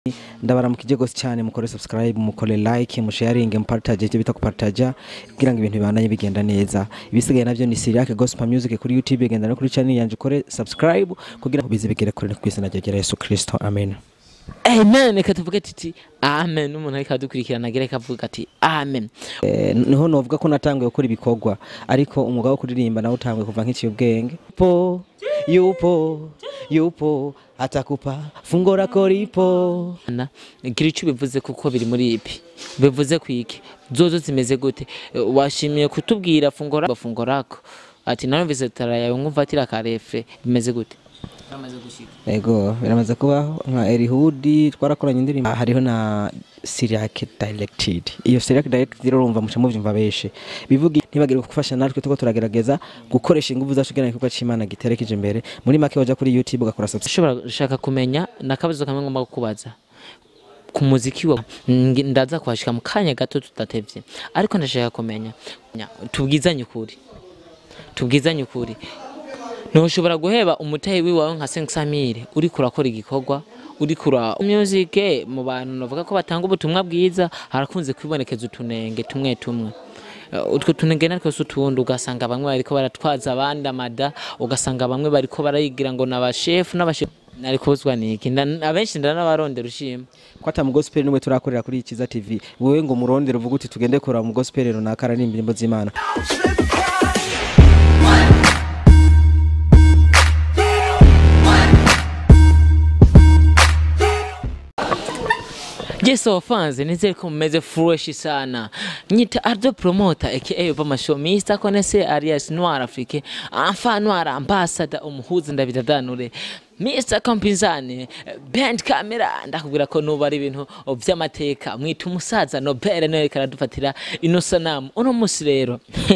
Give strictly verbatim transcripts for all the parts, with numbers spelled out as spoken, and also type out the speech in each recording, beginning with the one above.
ndabaramukije gose cyane mukore subscribe mukore like musharinge mupartage cyo bita kupartaja kugira ngo ibintu bibandanye bigenda neza ibisigaye navyo ni Cyriaque gospel music kuri YouTube genda no kuri channel yanje ukore subscribe kugira ngo bizibigere kure kwizina rya Yesu Kristo amen. Amen reka tuvuge titi amen umuntu ariko adukurikirana gereka avuga ati amen. Eh niho novuga ko natanguye gukora ibikorwa ariko umwuga wo kuririmba nawo utanguye kuva nk'iciye ubwenge po yupo yupo atakupa fungora koripo na giricu bivuze kuko biri muri ipi bivuze kwiki zozo zimeze gute washimiye kutubwira fungora bafungorako ati narumvise tarayawe nkumva atira karefe bimeze gute bamaze gushika ego biramaze kubaho nka Erihudi twarakoranye indirimbo hariho na Cyriaque directed iyo Cyriaque directed urumva muca muvyumva beshe bivuga ntibagire gufasha natwe tuko turagerageza gukoresha ingufu zacu gena ikigo cy'Imana giterekeje imbere muri make waje kuri YouTube ugakora subscribe ushobora gushaka kumenya nakabazo kamwe ngomba kukubaza ku muziki wa ndaza kwashika mu kanya gato tutatevye ariko ndashaka kumenya tubwizanye ukuri tubwizanye ukuri no ushobora guheba umutayi wiwawe nka cinq cent mille uri kurakora igikorwa uri kura music mu bantu navuga ko batanga ubutumwa bwiza harakunze kwibonekeza utunenge tumwe tumwe utwo tunenge natwe sutundi ugasanga bamwe bariko baratwaza abandi amada ugasanga bamwe bariko barayigira ngo nabashef n'abashef nari kozwa niki abenshi ndanabarondera ushima kwata mu gospel nimwe turakorera kuri Ikiza T V wewe ngo murondere uvuga uti tugende kora mu gospel runaka ari indirimbo z'Imana. Jeso fans nizere ko mumeze fresh sana nyita ardo promoter aka Ba Masho Mister Connaisseur alias Noir Afrique enfin Noir ambassador umuhuza ndabidadanure Mister Kompinzani band camera ndakubwira ko nuba ari ibintu by'amateka mwita umusaza Nobel nawe karadufatira ino sanamu uno musi rero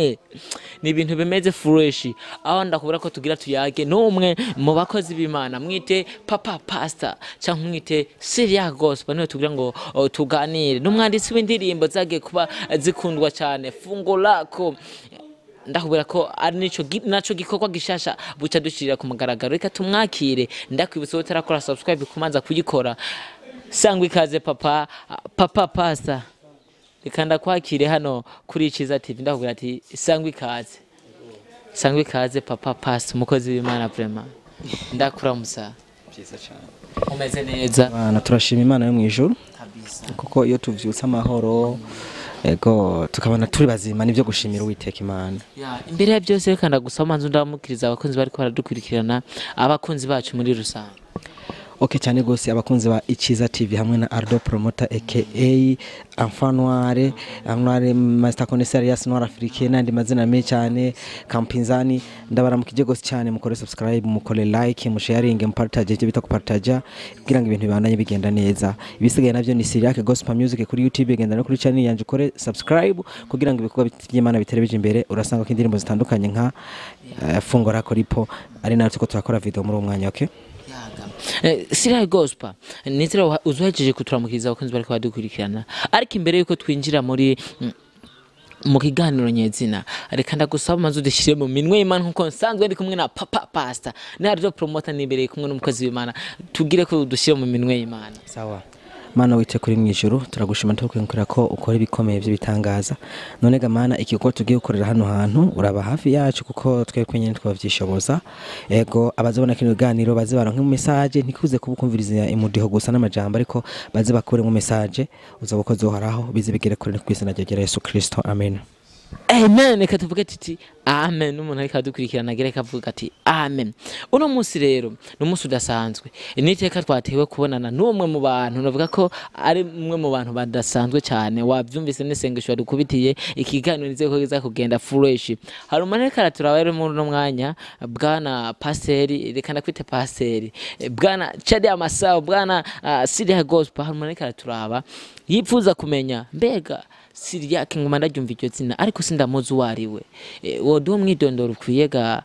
ni ibintu bimeze fresh aho ndakubwira ko tugira tuyage numwe mu bakozi b'Imana mwite Papa Pastor cyangwa mwite Cyriaque gospel niwe tugira ngo tuganire n'umwanditsi w'indirimbo zage kuba zikundwa cyane fungo lako ndakubwira ko ari nico naco gikorwa gishasha buca dushirira ku mugaragaro reka tumwakire ndakwibutsa utarakora subscribe kumanza kuyikora sangwe ikaze papa Papa Pastor reka ndakwakire hano kuri Ikiza T V ndakubwira ati sangwe ikaze sangwe ikaze Papa Pastor umukozi w'Imana vraiment ndakuramusa byiza cyane umeze neza bana turashima Imana yo mu ijuru kabisa kuko iyo tuvyutsa amahoro ego tukabona turi bazima nivyo gushimira Uwiteka Imana. Ya imbere ya byose reka ndagusaba nzu ndamukiriza abakunzi bari ko baradukurikirana abakunzi bacu muri rusange. Okay cyane gose abakunzi ba Ikiza T V hamwe na Ardo Promoter aka Enfant Noir Noir Master Connaisseur alias Noir Afrique nandi mazina me cyane Kampinzani ndabaramukije gose cyane mukore subscribe mukore like musharinge mupartage cyo bita kupartaja kugira ngo ibintu bibandanye bigenda neza ibisigaye navyo ni Cyriaque gospel music kuri YouTube genda no kuri channel yanje ukore subscribe kugira ngo ibikorwa by'Imana biterebeje imbere urasanga ko indirimbo zitandukanye nka uh, fungora koripo ari natwe ko turakora video muri umwanya okay. Cyriaque gospel nitira uzuhejeje kuturamukiriza abakunzi bari kwadukurikirana ariko imbere yuko twinjira muri mu kiganiro nyezina reka ndagusaba manzu dishire mu minwe y'Imana nkuko nsanzwe ndi kumwe na Papa Pastor na Ardo Promoter nibereye kumwe n'umukozi w'Imana tugire ko dushire mu minwe y'Imana. Sawa Mana wite kuri mwijuru turagushima tukwinkwira ko ukora ibikomeye byo bitangaza none ga Mana ikiko tugiye gukorera hano hantu uraba hafi yacu kuko twe kwenye twavyishoboza ego abazobona kino biganiro baze baronke mu message ntikuze kubukumviriza imudiho gusa n'amajambo ariko baze bakure mu message uzabukoze uharaho bizibigere kuri kwizina rya Yesu Kristo amen. Amen reka tuvuge titi amen umuntu ariko adukurikirana gereka avuga ati amen. Uno musi rero n'umunsi udasanzwe niteka twatewe kubonana n'umwe mu bantu navuga ko ari umwe mu bantu badasanzwe cyane wabyumvise n'esengesho adukubitiye ikiganiro nize ko giza kugenda fresh hari umuntu karatura rero mu no mwanya bwana Paseri reka ndakwite Paseri bwana Chadi Amasao bwana uh, Cyriaque gospel hari umuntu karaturaba yipfuza kumenya mbega Cyriaque ngoma ndabyumva icyo zina ariko sindamuzi wariwe e, wodo mwidondoro kwiyega.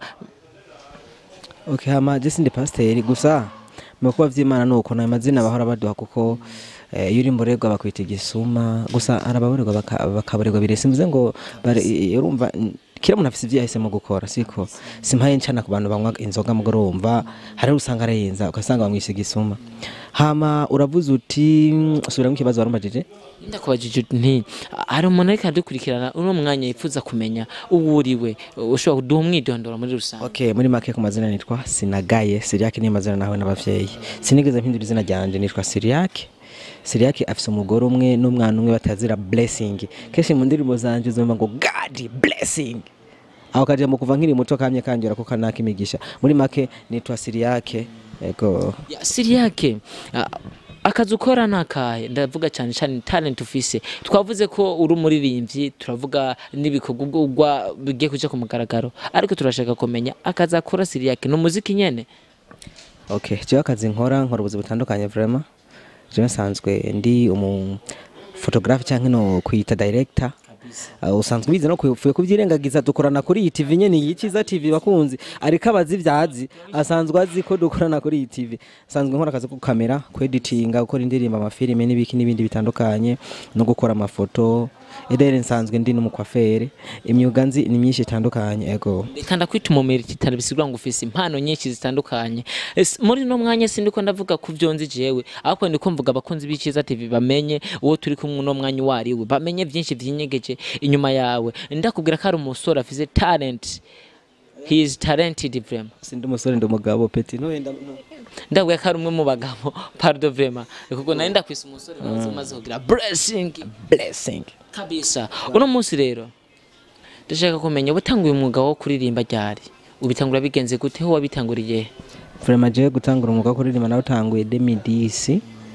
Okay hama je sindi pasteur gusa mekuba vy'Imana nuko na amazina bahora baduha kuko eh, yuri mborerwa bakwita igisuma gusa arababorerwa bakaborerwa birese mvuze ngo urumva kira umuntu afise ivyo yahisemo gukora siko simpaye ncana ku bantu banywa inzoga mugoromva hari usanga arenza ugasanga bamwise gisuma hama uravuze uti subira mu kibazo warumajije ndakubajije nti hari umuntu ariko adukurikirana uno mwanya yifuza kumenya uwuriwe ushobora kuduha umwidondoro muri rusange. Okay, muri make ku mazina nitwa Sinagaye Cyriaque, ni mazina nawe n'abavyeyi sinigeze mpindura izina ryanje nitwa Cyriaque. Cyriaque afise umugore umwe n'umwana umwe batazira Blessing. Keshi mu ndirimbo zanje uzumva ngo God blessing. Aho kaje mu kuva nkiri muto kamye kangira ko kanaka imigisha. Muri make nitwa Cyriaque. Ego. Ya Cyriaque. Akazi ukora nakahe ndavuga cyane cyane talent ufise. Twavuze ko uri umuririmbyi, turavuga n'ibikorwa bigiye kuja ku mugaragaro, ariko turashaka kumenya akazi akora Cyriaque no muziki nyene. Okay, je akazi nkora nkora ubuzi butandukanye vraiment. Je nsanzwe ndi umu photographe cyangwa no kwita director. Uh, usanzwe bize no kufuye kuvyirengagiza dukorana kuri iyi T V nyene yikiza T V bakunzi ariko abazi vyazi asanzwe azi ko dukorana kuri iyi T V sanzwe nkora akazi ku kamera ku editinga gukora indirimbo amafilime n'ibiki n'ibindi bitandukanye no gukora amafoto edere nsanzwe ndi n'umukwafere imyuga nzi ni myinshi itandukanye ego kanda kwita umumeri kitari bisigura ngo ufise impano nyinshi zitandukanye muri no mwanya sindiko ndavuga ku vyonzi jewe ariko ndiko mvuga abakunzi b'ikiza T V bamenye uwo turi kumwe no mwanya wariwe bamenye byinshi vyinyegeje inyuma yawe ndakubwira ko ari umusore afise talent. He is talented vraiment. Sindi umusore ndi umugabo petit no wenda ndabwiye ko ari umwe mu bagabo pardon vraiment kuko nari ndakwisa umusore maze kugira blessing blessing kabisa. Uno munsi rero ndashaka kumenya ubutanguye umwuga wo kuririmba ryari ubitangura bigenze gute ho wabitanguriye? Vraiment je gutangura umwuga wo kuririmba nawe utanguye deux mille dix.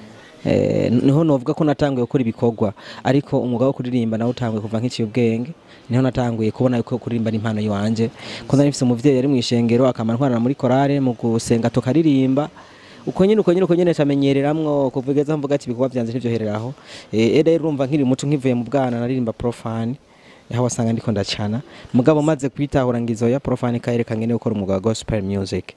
Eh niho novuga ko natanguye gukora ibikorwa ariko umwuga wo kuririmba nawe utanguye kuva nk'iciye ubwenge niho natanguye kubona yuko kuririmba ni impano yanje ko nari mfise umuvyeyi yari mwishengero akamantwarana muri korale mu gusenga tukaririmba uko nyine uko nyine uko nyine camenyereramwo kuvugeza mvuga ati bikorwa byanje n'ivyohereraho eh ere urumva nkiri muto nkivuye mu bwana naririmba profane yaho wasanga ndiko ndacana mugabo maze kwitahura ngizo ya profane kayerekanye ne gukora umwuga wa gospel music.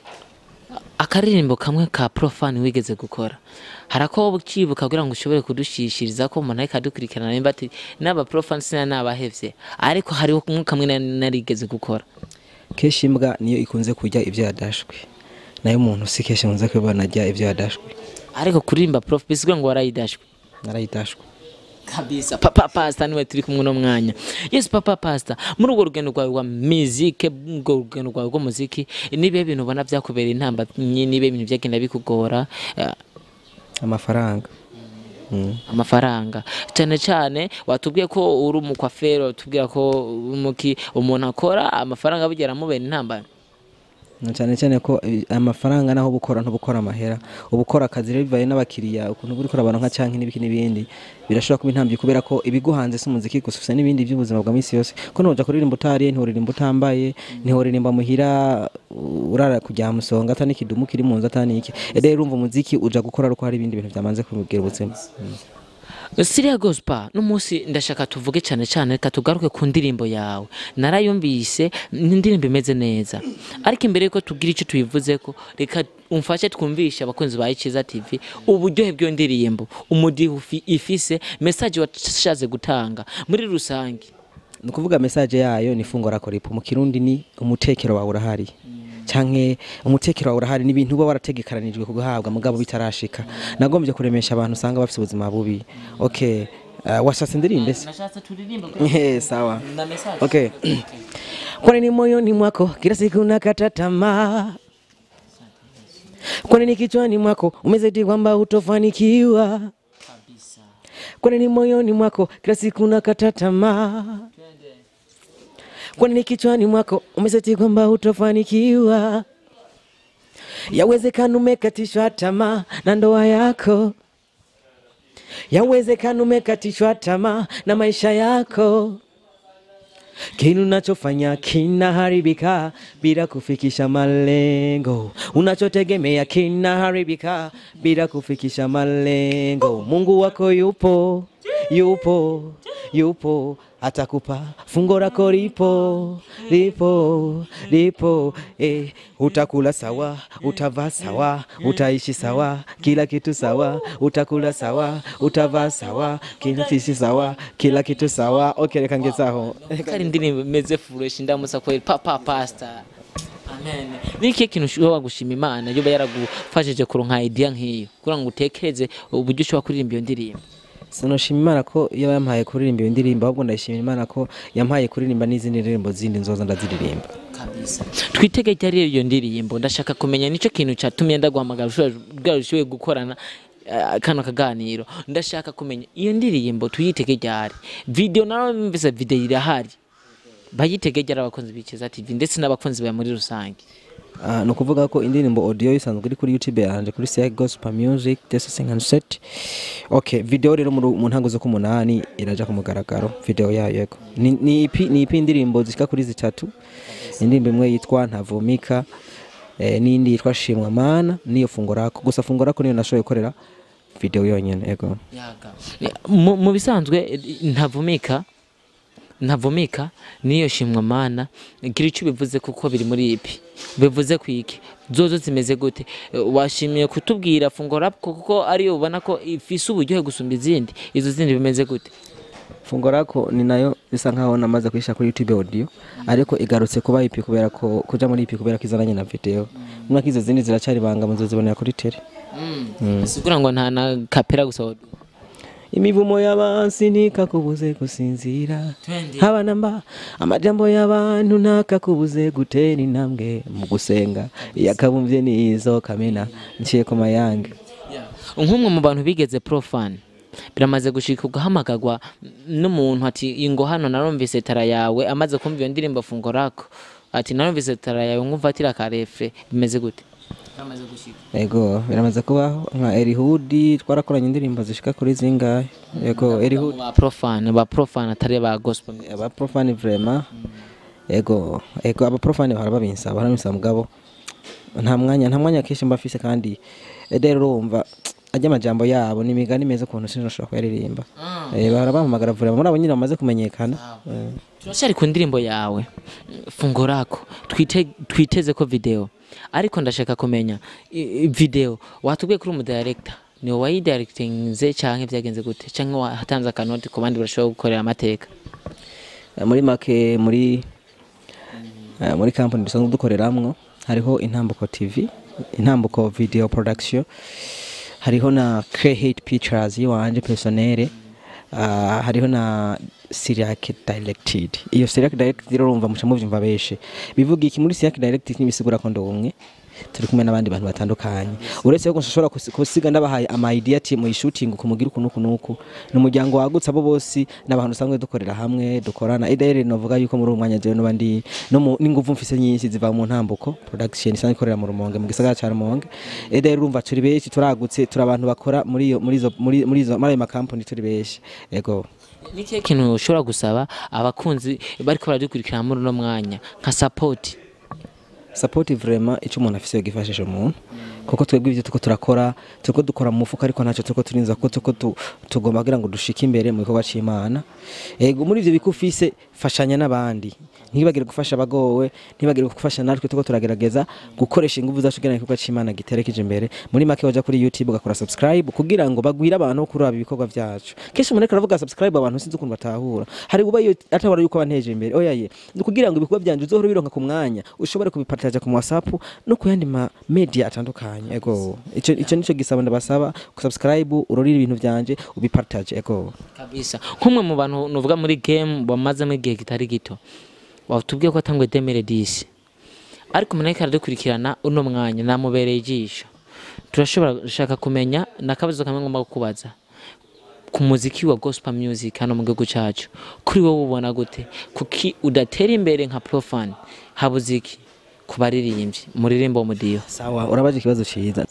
Akaririmbo kamwe ka profane wigeze gukora harako ukibuka kugira ngo ushobore kudushishiriza ko umuntu ariko adukurikirana nimba ati n'aba profane sina nabahevye ariko hariho kamwe narigeze gukora? Keshi imbwa niyo ikunze kurya ivyo yadashwe nayo umuntu si keshi nkunze kubona ajya ivyo yadashwe ariko kuririmba prof bisigura ngo warayidashwe. Narayidashwe kabisa. Papa Pastor niwe turi kumwe no mwanya. Yes Papa Pastor, muri urwo rugendo rwawe rwa musique urwo rugendo rwawe rwo muziki nibe ibintu ubona byakubera intamba nibe ibintu byagenda bikugora? Amafaranga. Mm. Amafaranga cyane cyane watubwiye ko uri umukwafero watubwira ko umuki umuntu akora amafaranga bigera mubera intamba cyane cyane ko amafaranga naho bukora ntubukora amahera ubukora akazi rero bivaye n'abakiriya ukuntu buri kora abantu nka canke n'ibiki n'ibindi birashobora kuba intambye kubera ko ibiguhanze se umuziki gusufisa n'ibindi by'ubuzima bwa misi yose ko noja kuririmba utari nturirimba utambaye nturirimba muhira urara kujya musonga atani kidumu kiri mu nzu atani iki rero urumva umuziki uja gukora ruko hari ibindi bintu byamanze kubigira ubuzima. Cyriaque Gospel no munsi ndashaka tuvuge cyane cyane reka tugaruke ku ndirimbo yawe narayumvise n'indirimbo imeze neza ariko imbere yuko tugira icyo tuyivuze ko reka umfashe twumvisha abakunzi ba Ikiza T V uburyohe bw'iyo ndirimbo umudihi ifise message washaze gutanga muri rusange. Nukuvuga message yayo ni fungura koripo mu kirundi ni umutekero wawe urahari canke umutekero wawe urahari n'ibintu uba warategekaranijwe kuguhabwa mugabo bitarashika nagombye kuremesha abantu usanga bafite ubuzima bubi. Okay, uh, washatse ndirimbe se? Nashatse turirimba eh sawa na message. Okay. Kwani ni moyoni mwako kila siku unakata tamaa? Kwani ni kichwani mwako umezidi kwamba hutofanikiwa? Kabisa. Kwani ni moyoni mwako kila siku unakata tamaa? Kwani ni kichwani mwako umezidi kwamba hutofanikiwa? Yawezekana umekatishwa tamaa na ndoa yako. Yawezekana umekatishwa tamaa na maisha yako. Kile unachofanya kinaharibika bila kufikisha malengo. Unachotegemea kinaharibika bila kufikisha malengo. Mungu wako yupo yupo yupo atakupa fungo lako lipo lipo lipo eh, utakula sawa, utavaa sawa, utaishi sawa, kila kitu sawa, utakula sawa, utavaa sawa, kila kitu sawa, kila kitu sawa. Okay, reka ngezaho kari ndirimbo meze fresh ndamusa kweli papa pastor. Amen. Niki kintu ushobora gushima Imana yoba yaragufashije kuronka idea nk'iyo kugira ngo utekereze uburyo ushobora kuririmba iyo ndirimbo? Sinoshima Imana ko iyo yampaye kuririmba iyo ndirimbo, ahubwo ndashimira Imana ko yampaye kuririmba n'izindi ndirimbo zindi nzoza ndaziririmba kabisa. Twitege ryari iyo ndirimbo, ndashaka kumenya nico kintu cyatumye ndaguhamagara ushobora ushoboye gukorana uh, kano kaganiro. Ndashaka kumenya iyo ndirimbo tuyitege ryari, video nawe mvise video irahari, bayitege ryari abakunzi b'Ikiza T V ndetse n'abakunzi ba muri rusange? Uh, no kuvuga ko indirimbo audio isanzwe iri kuri YouTube yanje kuri Cyriaque Gospel Music desa cinquante-sept. Okay, video rero mu ntango zo kumunani iraja ku mugaragaro video yayo yego. Ni ni ipi ni ipi indirimbo zishika kuri zitatu. Indirimbo imwe yitwa Ntavumika, eh nindi yitwa Shimwa Mana, niyo fungorako. Gusa fungorako niyo nashoboye korera video yonyene yego. Yaga. Mu bisanzwe Ntavumika Ntavumika niyo Shimwa Mana, gira icyo bivuze kuko biri muri ipi bivuze kwiki zozo zimeze gute? Washimiye kutubwira fungora kuko ari ubona ko ifise uburyohe gusumba izindi, izo zindi bimeze gute? Fungorako ni nayo bisa nkaho namaze kwisha kuri YouTube audio, ariko igarutse kuba ipi kubera ko kuja muri ipi kubera kizananye na video. Mwaka izo zindi ziracari banga muzozibonera kuri tele. Mm. Sigura ngo nta na kapera gusa. Imivumo y'abansi nikakubuze gusinzira, haba namba amajambo y'abantu nakakubuze gutera intambwe mu gusenga, yakabumvye nizo kamena nciye ko mayange. Nk'umwe mu bantu bigeze profane biramaze gushika ugahamagagwa n'umuntu ati ingo hano narumvise tara yawe, amaze kumva iyo ndirimbo fungorako ati narumvise tara yawe nkumva atira karefre, bimeze gute? Biramaze gushika ego biramaze kubaho nka Erihudi twarakoranye indirimbo zishika kuri zingahe. Ego Erihudi ba profane ba profane atari ba gospel, aba profane vraiment. Ego ego aba profane barababinsa barabinsa mugabo nta mwanya nta mwanya keshe mbafise, kandi edero urumva ajya amajambo yabo ni imigani meza kuntu sinashobora kuyaririmba. Eh barabahamagara vraiment muri abo nyine bamaze kumenyekana. Turashari ku ndirimbo yawe fungorako, twite twiteze ko video, ariko ndashaka kumenya video watubwiye kuri umu director ni wayi directinze canke byagenze gute, canke watanze akanoti ku bandi barashobora gukorera amateka? Muri make muri muri company dusanzwe dukoreramwo hariho Intambuko T V, Intambuko Video Production, hariho na Create Pictures yiwanje personnel, uh, hariho na Cyriaque Directed. Iyo Cyriaque Directed urumva muca muvyumva beshe bivuga iki muri Cyriaque Directed nibisigura ko ndumwe turi kumwe n'abandi bantu batandukanye, uretse ko nshobora kusiga ndabahaye ama idea ati mu shooting kumugira kunuku nuku n'umuryango wagutse abo bose n'abantu usangwe dukorera hamwe dukorana. Idere novuga yuko muri umwanya je no bandi no n'inguvu mfise nyinshi ziva mu Ntambuko Production isanzwe ikorera mu Rumonge mu gisagara ca Rumonge. Idere urumva turi beshi turagutse turi abantu bakora muri iyo muri zo muri zo mari ma company turi beshi. Ego niki kintu ushobora gusaba abakunzi bariko baradukurikira muri no mwanya nka support? Support vraiment ico umuntu afise gifashisha umuntu kuko twebwe ivyo tuko turakora tuko dukora mu mufuka, ariko naco tuko turinza ko tuko tugomba kugira ngo dushike imbere mu bikorwa c'Imana. Ego muri ivyo bikufise fashanya n'abandi, ntibagire gufasha abagowe, ntibagire gufasha natwe tuko turagerageza gukoresha ingufu zacu kugira ngo igikorwa c'Imana giterekeje imbere. Muri make waja kuri YouTube ugakora subscribe kugira ngo bagwira abantu kuri aba ibikorwa vyacu. Kesho umuntu aravuga subscribe abantu sinzi ukuntu batahura, hari uba yo atabara yuko banteje imbere. Oya ye kugira ngo ibikorwa byanje uzohora bironka ku mwanya ushobore kubipartage ku WhatsApp no kuyandi ma media atandukanye. Ego ico ico nico gisaba ndabasaba ku subscribe urorira ibintu byanje ubipartage. Ego kabisa nkumwe mu bantu nuvuga muri game bamaze mu gihe kitari gito watubwiye ko atangwe deux mille dix, ariko umuntu ariko dukurikirana uno mwanya namubereye ijisho. Turashobora gushaka kumenya nakabazo kamwe ngomba kukubaza ku muziki wa gospel music hano mu gihugu cyacu, kuri wowe ubona gute kuki udatera imbere nka profane habuziki kubaririmbyi muririmbo mudiyo? Sawa urabaje ikibazo ciza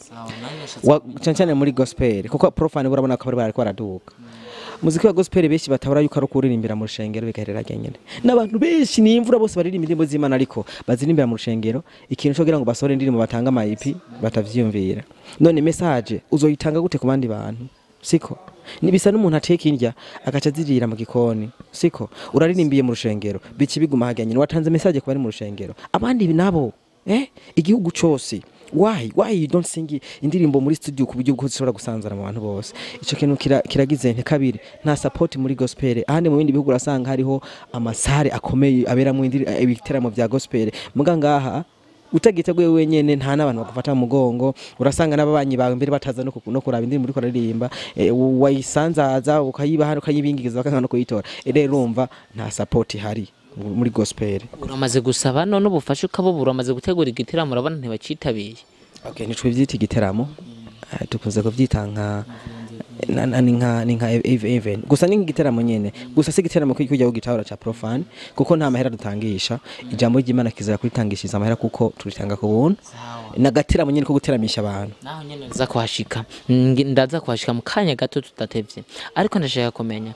cyane cyane muri gospel kuko profane burabona ko bari bariko baraduka. Muziki wa gospel beshi batabura yuko ari kuririmbira mu rushengero bigaherera nyene, n'abantu beshi nimvura bose baririmba indirimbo z'Imana ariko bazirimbira mu rushengero, ikintu cyo kugira ngo basore indirimbo batanga ama I P batavyiyumvira. None message uzoyitanga gute ku bandi bantu? siko nibisa n'umuntu ateka indya agaca zirira mu gikoni siko uraririmbiye mu rushengero bici biguma hajyanye watanze message ku bari mu rushengero abandi nabo eh igihugu cyose why why you don't sing indirimbo muri studio ku buryo bwo zishobora gusanzara mu bantu bose ico kintu kiragize nte kabiri nta support muri gospel ahandi mu bindi bihugu urasanga hariho amasare akomeye abera mu ibiteramo bya gospel muga ngaha utagiteguye wenyene nta nabantu bagufata mu mugongo urasanga n'ababanyi bawe mbere bataza no no kuraba indirimbo muri koraririmba wayisanzaza ukayiba hano ukayibingiza bakanga no kuyitora rero urumva nta support ihari muri gospel uramaze gusaba none ubufasha ukabo uramaze gutegura igiteramo urabona ntibacitabiye okay nitwe byita igiteramo tukoze ko byitanka ninka ninka even gusa ninka igiteramo nyene gusa se igiteramo kujya ugitahura cha profane kuko nta mahera dutangisha ijambo ry'Imana kizira kuritangishiriza amahera kuko turitanga ku buntu nagateramo nyene ko guteramisha abantu naho nyene nza kuhashika ndaza kuhashika mu kanya gato tutatevye ariko ndashaka kumenya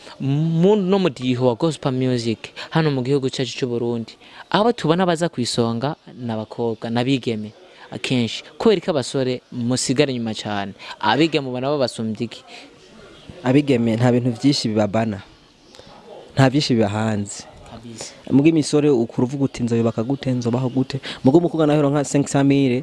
no mudiho wa gospel music hano mu gihugu cyacu cy'u Burundi abo tubona baza kwisonga n'abakobwa nabigeme akenshi kubera ko abasore musigara nyuma cyane abigeme ubona babasumbye iki abigeme nta bintu byinshi bibabana nta byinshi bibahanze mugi misore ukuruvuga uti nzo bakagute nzo baho gute mugo mukugana hero nka cinq cent mille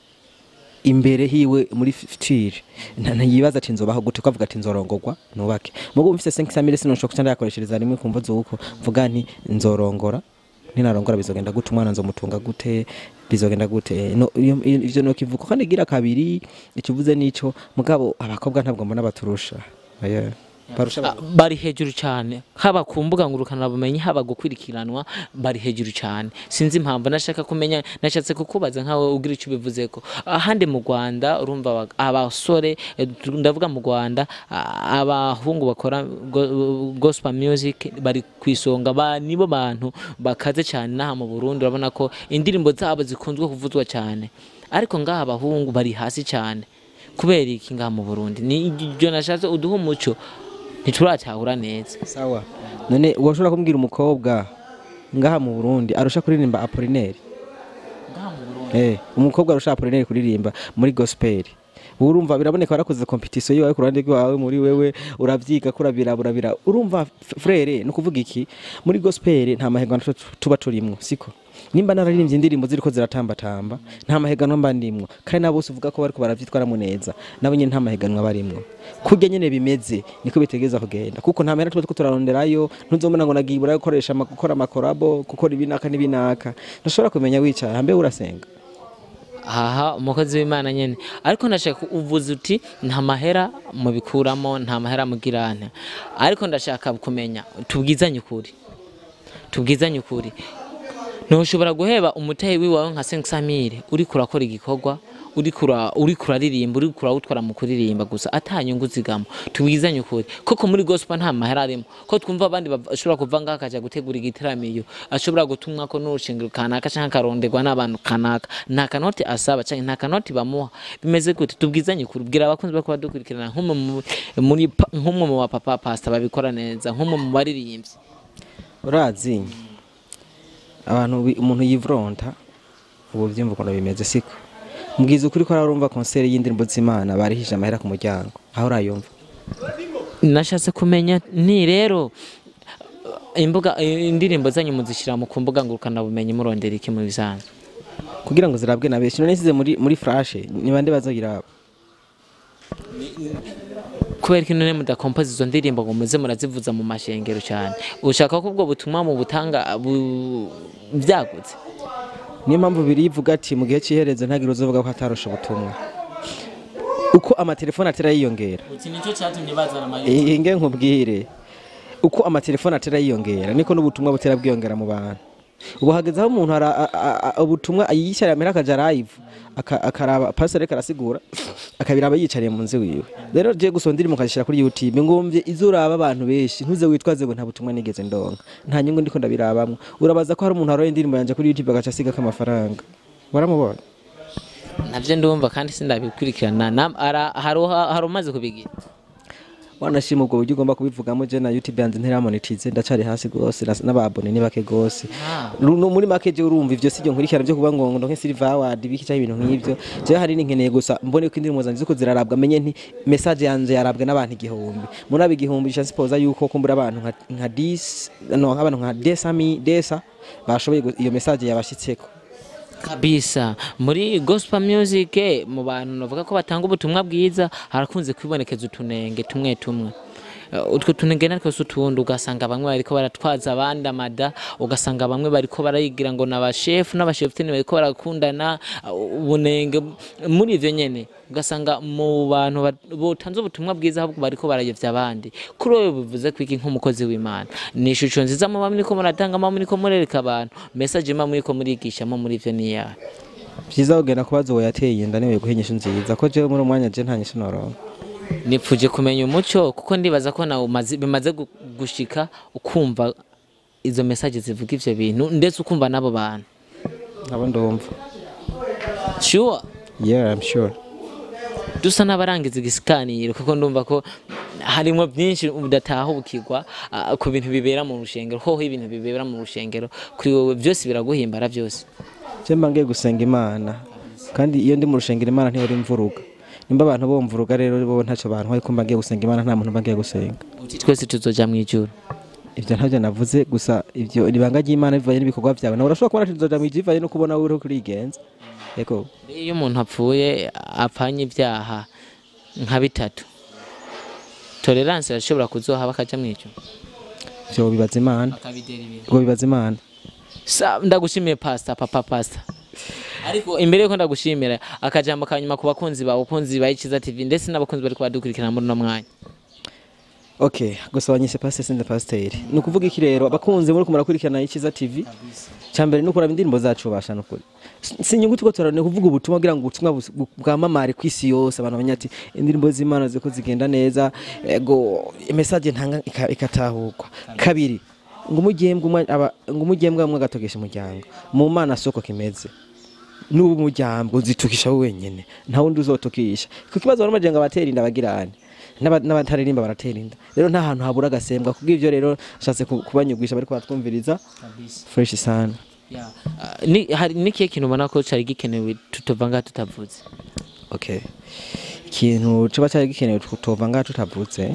imbere hiwe muri future ntayibaza ati nzobaho gute kwavuga ati nzorongorwa nubake mugo mfise cinq cent mille sinonshaka cyane yakoreshereza rimwe kumva zuko mvuga nti nzorongora ninarongora bizogenda gute umwana nzomutunga gute bizogenda gute no ivyo no kivuko kandi gira kabiri ikivuze nico mugabo abakobwa ntabwo mbona baturusha yeah. Barusha bari hejuru cyane haba kumbuga ngurukana bumenyi haba gukwirikiranwa bari hejuru cyane sinzi impamvu nashaka kumenya nashatse kukubaza nkawe ugira icyo bivuze ko ahandi mu Rwanda urumva abasore ndavuga mu Rwanda abahungu bakora gospel music bari kwisonga ba nibo bantu bakaze cyane naha mu Burundi urabona ko indirimbo zabo zikunzwe kuvuzwa cyane ariko ngaha abahungu bari hasi cyane kubera iki ngaha mu Burundi ni ibyo nashatse uduha umuco ntituracahura neza sawa none woshobora kumbwira umukobwa ngaha mu Burundi arusha kuririmba Apollinaire ngaha mu Burundi eh umukobwa arusha Apollinaire kuririmba muri gospel urumva biraboneka warakoze competition yiwe ku ruhande rwawe muri wewe uravyiga kurabira burabira urumva frere no kuvuga iki muri gospel nta mahegano tuba turimwo siko nimba nararirimbye indirimbo ziriko ziratamba tamba nta mahegano mba ndimwo kandi nabo bose uvuga ko bariko baravyitwara mu neza nabo nyene nta mahegano barimwo kurya nyene bimeze niko bitegeza kugenda kuko nta mahera tuba turaronderayo ntuzomena ngo nagibura gukoresha gukora amakorabo gukora ibinaka n'ibinaka ntashobora kumenya wicaye hambe urasenga aha umukozi w'Imana nyene ariko ndashaka uvuze uti nta mahera mu bikuramo nta mahera mugirana ariko ndashaka kumenya tubwizanye ukuri tubwizanye ukuri ntushobora guheba umutahe wiwawe nka cinq cent mille uri kurakora igikorwa uri kura uri kuraririmba uri kurawutwara mu kuririmba gusa atanyungu zigamo tubwizanye ukuri koko muri gospel nta mahera arimo ko twumva abandi bashobora kuva ngaha akaja gutegura igitaramiyo ashobora gutumwa ko n'urushingiro kanaka canka karonderwa n'abantu kanaka nta kanoti asaba canke nta kanoti bamuha bimeze gute tubwizanye ukuri bwira abakunzi bako badukurikirana nko muri nko mu papa pastor babikora neza nko mu baririmbyi urazi abantu umuntu yivronta ubu byimva uko bimeze siko mbwiza ukuri ko arumva concert y'indirimbo z'Imana barihije amahera ku muryango aho urayumva nashatse kumenya ni rero imbuga indirimbo zanyu muzishira mu kumbuga ngurukana bumenyi murondera iki mu bisanzwe kugira ngo zirabwe na benshi none nsize muri muri flash ni bande bazogira kubera ko none mudakompoza izo ndirimbo ngo muze murazivuza mu mashengero cyane ushaka ko ubwo butumwa mu butanga byagutse niyo mpamvu birivuga ati mu gihe cy'iherezo ntagira uzovuga ko atarusha ubutumwa uko amatelefone atera yiyongera uti nicyo cyatumye bazana amayeri inge nkubwire uko amatelefone atera yiyongera niko n'ubutumwa butera bwiyongera mu bantu ubu hageze aho umuntu ubutumwa yishyira amera akaja live akaraba pastor reka arasigura akabiraba yicariye mu nzi wiwe rero je gusondira mukashira kuri YouTube ngomvye izuraba abantu benshi ntuze witwaze ngo nta butumwa nigeze ndonka nta nyungu ndiko ndabirabamwe urabaza ko hari umuntu aroye indirimbo yanje kuri YouTube agaca asiga kamafaranga waramubona navyo ndumva kandi sindabikurikirana hari hari umaze kubigira wanashima ubwo buryo ugomba kubivugamo je na YouTube yanze ntiramonetize ndacari hasi gose n'ababone ni bake gose muri make je urumva ivyo sivyo nkurikirana byo kuba ngo ndonke Silver Award biki cyangwa ibintu nk'ivyo je hari n'inkeneye gusa mbone ko indirimbo zanjye ziko zirarabwa menye nti message yanjye yarabwe n'abantu igihumbi muri abi igihumbi je suppose yuko kumbura abantu nka dix no abantu nka desami desa bashoboye iyo message yabashitseko kabisa. Muri gospel music mu bantu navuga ko batanga ubutumwa bwiza harakunze kwibonekeza utunenge tumwe tumwe, utwo tunenge natwo sutundi ugasanga bamwe bariko baratwaza abandi amada, ugasanga bamwe bariko barayigira ngo n'abashefu n'abashefu bariko barakundana ubunenge muri ivyo nyene, ugasanga mu bantu botanze ubutumwa bwiza ahubwo bariko barayevya abandi. Kuri wewe bivuze kwiki nk'umukozi w'Imana ni ishusho nziza mu bamwe niko muratanga mu niko murereka abantu message ma muri ko murigisha mo muri ivyo niya byiza ugena kubazo we yateye inda niwe guhenyesha nziza ko je muri umwanya je ntanyisha noro nipfuje kumenya umuco kuko ndibaza ko nawe bimaze gushika ukumva izo message zivuga ivyo bintu ndetse ukumva nabo bantu abo ndumva. Sure? Yeah, I'm sure. Dusa n'abarangiza igisikaniro kuko ndumva ko harimo byinshi udatahubukirwa ku bintu bibera mu rushengero. Hoho ibintu bibera mu rushengero kuri wowe byose biraguhimbara byose. Je mbangiye gusenga Imana kandi iyo ndi mu rushengero Imana ntiyori mvuruga. Nimba abantu bo mvuruga rero bo ntaco bantu ariko mbangiye gusenga Imana nta muntu mbangiye gusenga. Uti twese tuzoja mu ijuru. Ivyo ntavyo navuze gusa ivyo ibanga ry'Imana bivaye n'ibikorwa byawe. Na urashobora kubona tuzoja mu ijuru bivaye no kubona uri kurigenza. Eko. Iyo umuntu apfuye apanye ivyaha nka bitatu. Tolerance irashobora kuzoha bakaja mu ijuru. Byo bibaza Imana. Ngo bibaza Imana. Sa ndagushimiye pastor papa pastor. Ariko imbere yuko ndagushimira akajambo kanyuma ku bakunzi bawe ukunzi ba Ikiza T V ndetse n'abakunzi bari kubadukurikirana muri no mwanya. Okay, gusa wanyise pastor sinde pastor. Nukuvuga iki rero abakunzi muri kumurakurikirana Ikiza T V. Cyambere nuko raba indirimbo zacu basha nukuri. Sinyungu tuko turane kuvuga ubutumwa kugira ngo ubutumwa bwamamare kwisi yose abantu banyati indirimbo z'Imana ziko zigenda neza ego message ntanga ikatahukwa. Kabiri ngo umugembwe aba ngo umugembwe amwe gatogesha umuryango mu Mana soko kimeze n'ubu umuryango zitukisha wenyene nta wundi uzotokisha ku kibazo baramajenga batera inda bagirane n'abataririmba baratera inda rero nta hantu habura gasembwa kubw'ivyo rero ashatse kubanyugwisha bari kwatwumviriza fresh sana. Yeah. Uh, ni hari niki kintu ubona ko cari gikenewe tutovanga tutavuze. Okay. Ikintu coba cari gikenewe tutovanga tutavuze.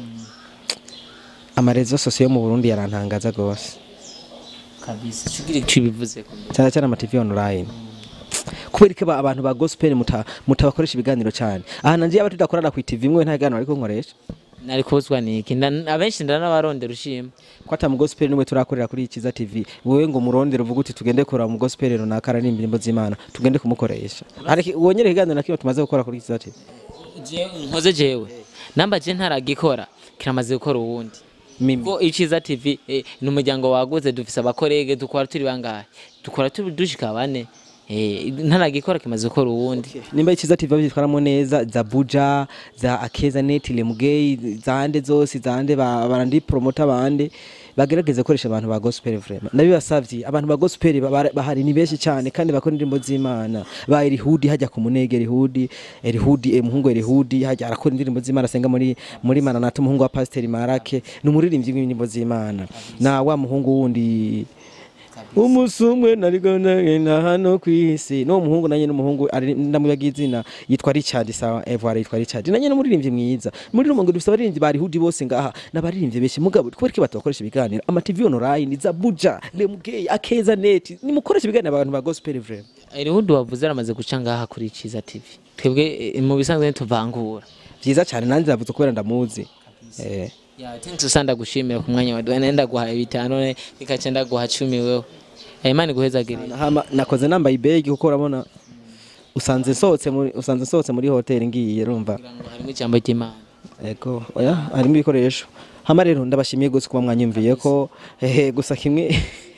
Amarezo sosiyo mu Burundi yarantangaza gose. Kabisa. Cugire cibivuze ko. Cyane cyane ama T V online. Kubera ko abantu ba gospel muta mutabakoresha ibiganiro cyane. Aha nanje aba tudakorana ku T V imwe nta ganiro ariko nkoresha. Nari kubuzwa niki abenshi ndana barondera ushima ko ata mu gospel nimwe turakorera kuri Ikiza T V wowe ngo murondere uvuga uti tugende kora mu gospel rero nakara n'imbirimbo z'Imana tugende kumukoresha ariko wonyere ikiganiro nakimwe tumaze gukora kuri Ikiza T V je nkoze jewe namba je ntaragikora kiramaze gukora uwundi ko Ikiza T V eh, n'umuryango waguze dufise abakorege dukora turi bangahe dukora turi dushika bane eh ntaragikora kimaze gukora uwundi nimba Ikiza T V bitwaramo neza za buja za akeza netile mugei zande zose zande barandi promoter bande bagerageze koresha abantu ba gospel vraiment nabibasavye abantu ba gospel bahari ni benshi cyane kandi bakora indirimbo z'Imana ba Erihudi hajya ku munege Erihudi Erihudi eh muhungu Erihudi hajya arakora indirimbo z'Imana asenga muri muri Mana Nato muhungu wa Pastor Cyriaque n'umuririmbyi w'indirimbo z'Imana na wa muhungu wundi umusumwe narigona hano kwisi no muhungu nanye n'umuhungu ndamubagizina yitwa Richard sawa Evoir yitwa Richard nanye n'umuririmbyi mwiza muri rumongo dufite abaririmbyi bari hudi bose ngaha n'abaririmbyi benshi mugabo kubera ko batakoresha ibiganiro ama T V online za buja lemugei akeza net ni mukoresha ibiganiro abantu ba gospel vraiment Erihudi wavuze aramaze guca ngaha kuri Ikiza T V twebwe mu bisanzwe tuvangura byiza cyane nanze yavuze kubera ndamuzi eh ya thanks usanda gushimira ku mwanya wa nenda guha bitano ikaca ndaguha cumi wewe Imana guhezagire hama nakoze nambaye ibegi kuko urabona usanze sohotse muri usanze sohotse muri hotel ngiye urumva harimo ijambo ry'Imana ego oya harimo ibikoresho hama rero ndabashimiye gose kuba mwanyumviye ko ehe gusa kimwe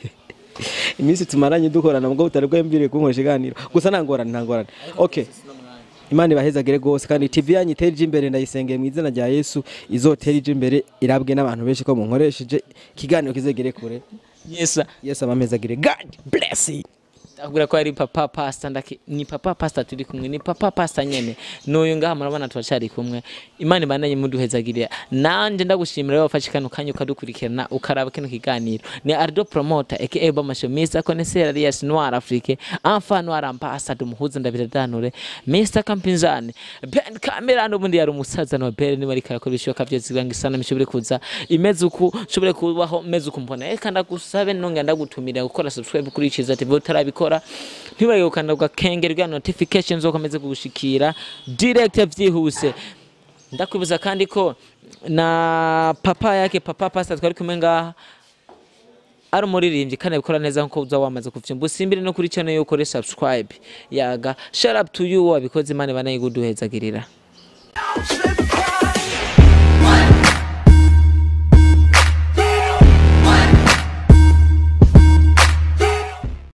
iminsi tumaranye dukorana mugabo utari bwembire kunkoresha iganiro gusa nangorana ntangorana okay Imana ibahezagire gose kandi T V yanyu iterije imbere ndayisengeye mu izina rya Yesu izoterije imbere irabwe n'abantu benshi ko munkoresheje kiganiro kizegere kure Yes sir. Yes abamezagire God bless you. akubwira ko ari papa pasta ndaki ni papa pasta turi kumwe ni papa pasta nyene n'uyu ngaha murabona twacari kumwe Imana ibandanye muduhezagirira nanje ndagushimira wafashe kano kanya ukadukurikirana ukaraba kino kiganiro ni Ardo Promoter aka Ba Mashomisa connaisseur alias Noir Afrique enfin Noir ambassadeur umuhuza ndabidadanure Mister Kampinzani ben camera n'ubundi yari umusaza no bere ni bari karakora ishoka byo ziranga isana mishobore kuza imeze uku shobore kubaho meze uku mbona eka ndagusabe nonga ndagutumira gukora subscribe kuri Ciza T V utarabikora ntibaye ukanda ugakengerwa notifications ukomeze kugushikira direct vyihuse ndakwibuza kandi ko na papa yake papa pasta twari kumwe ngaha ari umuririmbyi kandi abikora neza nkuko uza wamaze kuvyumva usimbire no kuri channel yo kore subscribe yaga shout up to you wabikoze Imana banaye guduhezagirira.